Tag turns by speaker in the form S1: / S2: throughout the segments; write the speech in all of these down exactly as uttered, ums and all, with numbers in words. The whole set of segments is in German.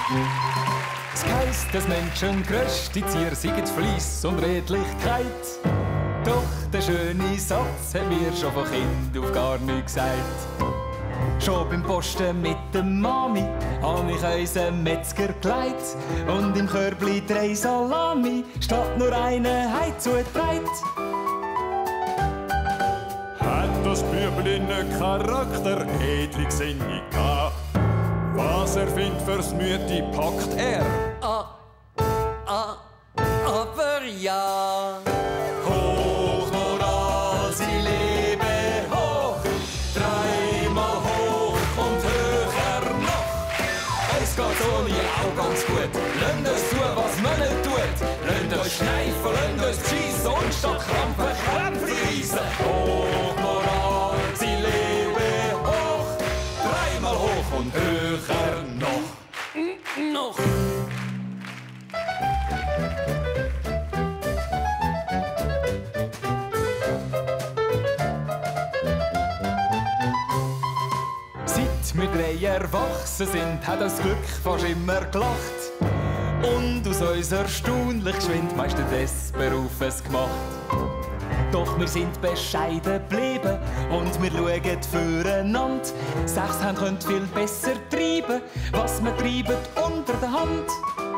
S1: Es heisst, dass Menschen grösste Zier seien Fleiss und Redlichkeit. Doch der schöne Satz hat mir schon von Kind auf gar nichts gesagt. Schon beim Posten mit der Mami hab ich unseren Metzger geleitet. Und im Körbli drei Salami statt nur eine Heid zugebreit.
S2: Hat das Bübli nicht Charakter, edlig Sinne gehabt? Was er findet fürs Mütti, packt er.
S3: Ah, ah, aber ja.
S1: Hochmoral, sie lebe hoch, dreimal hoch und höher noch. Uns geht's ohne auch ganz gut. Lasst uns tun, was man nicht tut. Lasst uns schneifen, lasst uns beschissen und statt Krampfen Krämpfe reisen. Hochmoral, sie lebe hoch, dreimal hoch und höher noch.
S3: Noch.
S1: Seit wir drei erwachsen sind, hat das Glück fast immer gelacht. Und aus uns erstaunlich geschwind meistens des Berufes gemacht. Doch wir sind bescheiden geblieben und wir schauen füreinander. Sechs Hände können viel besser treiben, was wir treiben unter der Hand.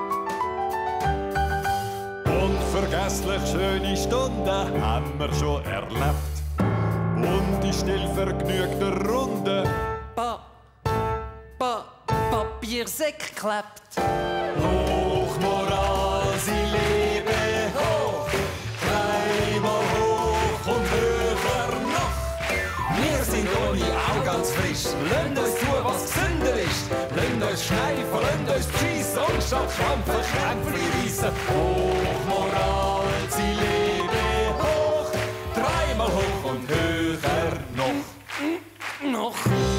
S2: Unvergesslich schöne Stunden haben wir schon erlebt. Und die still vergnügte Runde.
S3: Pa, pa, Papiersäck klebt.
S1: Hochmoral, sie lebe hoch, dreimal hoch und höher noch. Wir sind ohne auch ganz frisch, lasst uns tun, was gesünder ist. Lasst uns schneifen, lasst uns beschissen und statt Krampfen Krämpfe reissen. Hochmoral, sie lebe hoch, dreimal hoch und höher noch.
S3: Noch.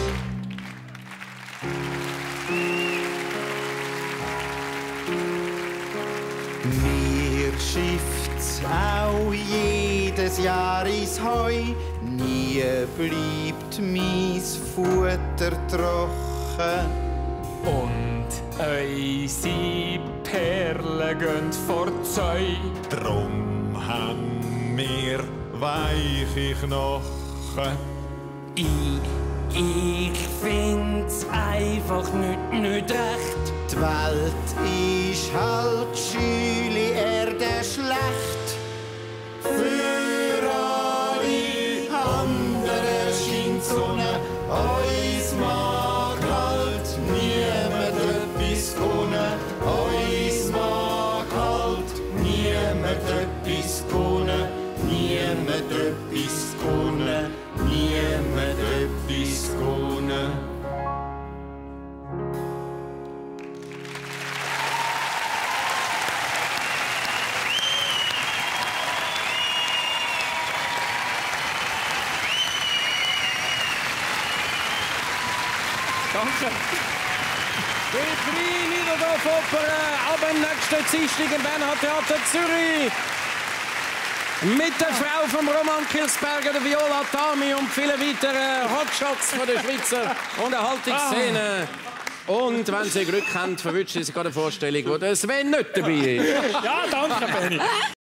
S4: Mir schifft's auch jedes Jahr ins Heu, nie bleibt mies Futter trocken.
S1: Und unsere Perlen gehen vor Zeu.
S2: Drum haben wir weiche Knochen.
S3: Ich, ich find's einfach nicht, nicht recht.
S4: Die Welt ist halt schöne Erde schlecht. Für alle anderen scheint die Sonne, uns mag halt niemand etwas können. Uns mag halt niemand etwas können. Niemand etwas können. Niemand etwas können.
S1: Danke.
S5: Die Freie Niederdorf-Oper ab dem nächsten Dienstag im Bernhard Theater Zürich. Mit der Frau vom Roman Kirsberger, der Viola Tami und vielen weiteren Hotshots von der Schweizer Unterhaltungsszene. Und wenn Sie Glück haben, verwünscht Sie sich gerade eine Vorstellung, wo der Sven nicht dabei ist.
S1: Ja, danke, Benni.